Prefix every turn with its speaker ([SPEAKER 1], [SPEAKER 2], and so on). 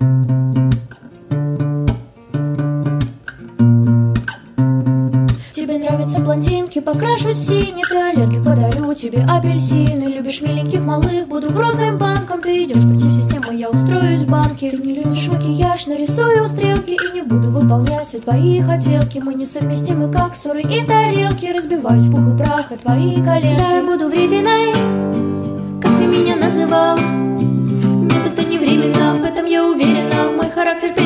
[SPEAKER 1] Тебе нравятся блондинки, покрашусь в синий. Ты аллергик, подарю тебе апельсины. Любишь миленьких малых, буду грозным банком. Ты идешь против системы, я устроюсь в банке. Ты не любишь макияж, нарисую стрелки. И не буду выполнять все твои хотелки. Мы несовместимы, как ссоры и тарелки. Разбиваюсь в пух и прах от твои коленки. Да, я буду врединой, как ты меня называл. Нет, это не временно, в этом я уверена. Мой характер